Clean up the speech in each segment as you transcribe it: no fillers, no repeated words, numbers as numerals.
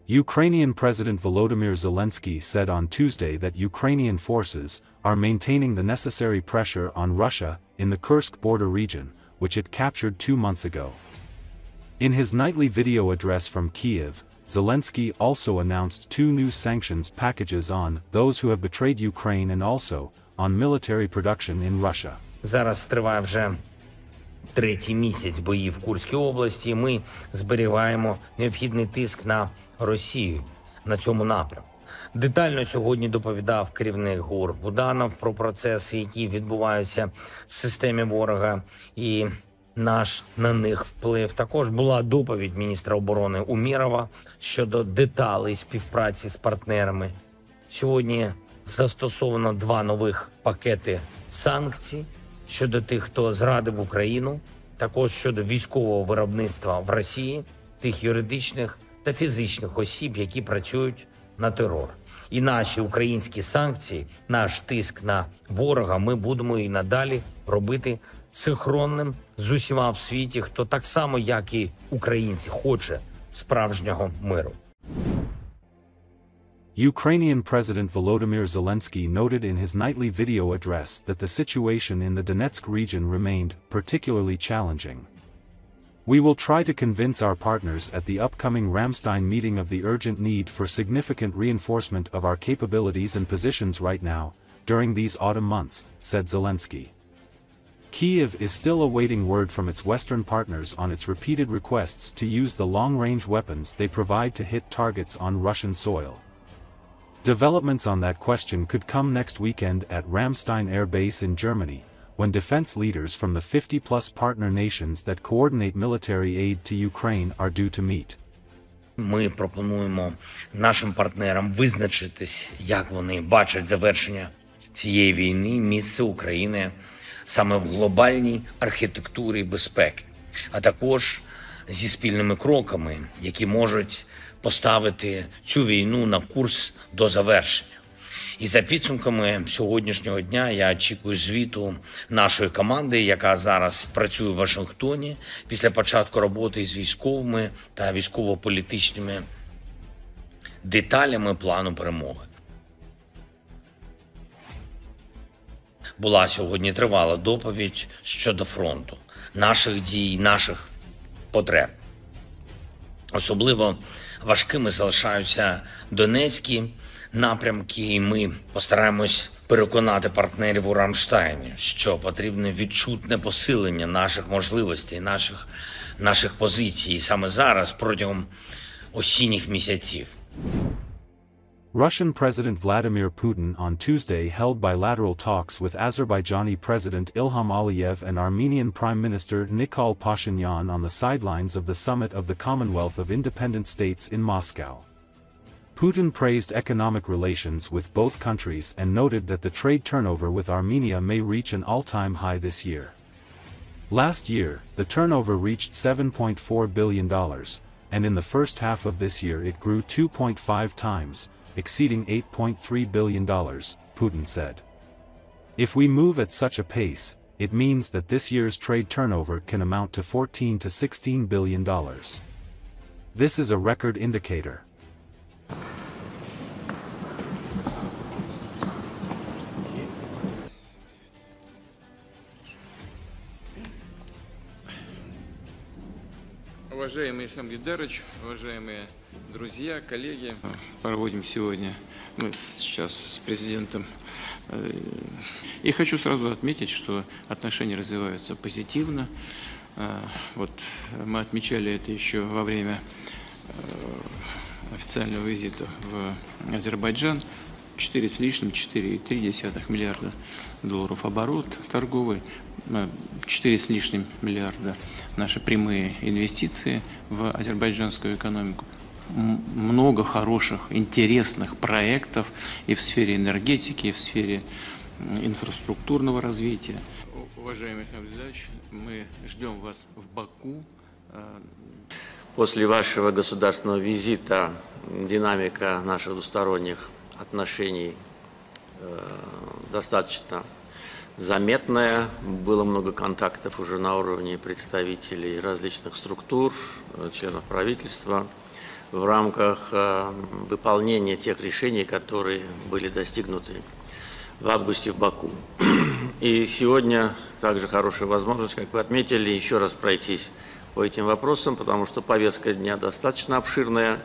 Ukrainian President Volodymyr Zelensky said on Tuesday that Ukrainian forces are maintaining the necessary pressure on Russia in the Kursk border region, which it captured 2 months ago. In his nightly video address from Kyiv, Zelensky also announced 2 new sanctions packages on those who have betrayed Ukraine and also on military production in Russia. Зараз триває вже 3-й місяць боїв в Курській області. Ми зберігаємо необхідний тиск на Росію на цьому напрямку. Детально сьогодні доповідав керівник ГУР Буданов про процеси, які відбуваються в системі ворога, і наш на них вплив. Також була доповідь міністра оборони Умєрова щодо деталей співпраці з партнерами. Сьогодні застосовано 2 нових пакети санкцій щодо тих, хто зрадив Україну, також щодо військового виробництва в Росії, тих юридичних та фізичних осіб, які працюють на терор. І наші українські санкції, наш тиск на ворога ми будемо і надалі робити синхронним з усіма в світі, хто так само, як і українці, хоче справжнього миру. Ukrainian President Volodymyr Zelensky noted in his nightly video address that the situation in the Donetsk region remained particularly challenging. We will try to convince our partners at the upcoming Ramstein meeting of the urgent need for significant reinforcement of our capabilities and positions right now, during these autumn months, said Zelensky. Kyiv is still awaiting word from its Western partners on its repeated requests to use the long-range weapons they provide to hit targets on Russian soil. Developments on that question could come next weekend at Ramstein Air Base in Germany, when defense leaders from the 50-plus partner nations that coordinate military aid to Ukraine are due to meet. Ми пропонуємо нашим партнерам визначитись, як вони бачать завершення цієї війни, місце України саме в глобальній архітектурі безпеки, а також зі спільними кроками, які можуть поставити цю війну на курс до завершення. І за підсумками сьогоднішнього дня я очікую звіту нашої команди, яка зараз працює в Вашингтоні після початку роботи з військовими та військово-політичними деталями плану перемоги. Була сьогодні тривала доповідь щодо фронту, наших дій, наших потреб. Особливо важкими залишаються Донецькі напрямки, і ми постараємось переконати партнерів у Рамштайні, що потрібне відчутне посилення наших можливостей, наших позицій, і саме зараз, протягом осінніх місяців. Russian President Vladimir Putin on Tuesday held bilateral talks with Azerbaijani President Ilham Aliyev and Armenian Prime Minister Nikol Pashinyan on the sidelines of the summit of the Commonwealth of Independent States in Moscow. Putin praised economic relations with both countries and noted that the trade turnover with Armenia may reach an all-time high this year. Last year, the turnover reached $7.4 billion, and in the first half of this year it grew 2.5 times, exceeding $8.3 billion, Putin said. If we move at such a pace, it means that this year's trade turnover can amount to $14 to $16 billion. This is a record indicator. Уважаемый Ильхам Гейдарович, уважаемые друзья, коллеги, проводим сегодня мы сейчас с президентом. И хочу сразу отметить, что отношения развиваются позитивно. Вот мы отмечали это еще во время официального визита в Азербайджан. 4 с лишним, 4,3 миллиарда долларов оборот торговый, 4 с лишним миллиарда наши прямые инвестиции в азербайджанскую экономику. Много хороших, интересных проектов и в сфере энергетики, и в сфере инфраструктурного развития. Уважаемый Ильхам Гейдарович, мы ждем вас в Баку. После вашего государственного визита динамика наших двусторонних отношений достаточно заметная. Было много контактов уже на уровне представителей различных структур, членов правительства. в рамках выполнения тех решений, которые были достигнуты в августе в Баку. И сегодня также хорошая возможность, как вы отметили, еще раз пройтись по этим вопросам, потому что повестка дня достаточно обширная.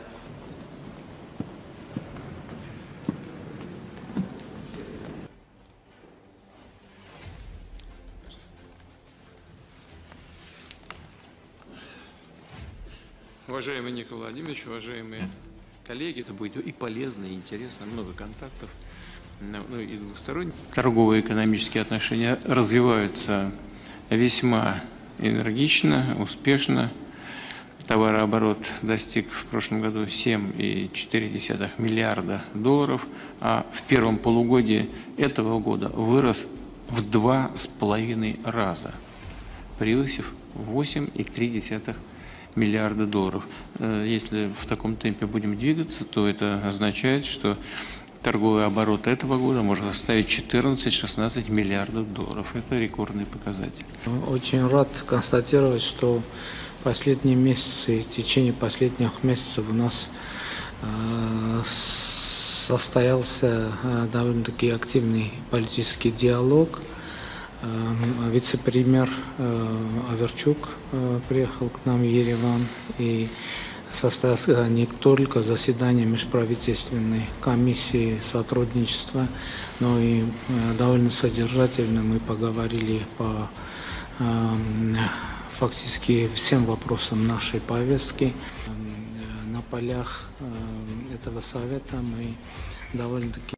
Уважаемый Николай Владимирович, уважаемые коллеги, это будет и полезно, и интересно, много контактов, ну и двусторонние. Торговые и экономические отношения развиваются весьма энергично, успешно. Товарооборот достиг в прошлом году 7,4 миллиарда долларов, а в первом полугодии этого года вырос в 2,5 раза, превысив 8,3 миллиарда долларов. Если в таком темпе будем двигаться, то это означает, что торговый оборот этого года может составить 14-16 миллиардов долларов. Это рекордный показатель. Очень рад констатировать, что последние месяцы, в течение последних месяцев у нас состоялся довольно-таки активный политический диалог. Вице-премьер Аверчук приехал к нам в Ереван и состоялся не только заседание межправительственной комиссии сотрудничества, но и довольно содержательно мы поговорили по фактически всем вопросам нашей повестки. На полях этого совета мы довольно-таки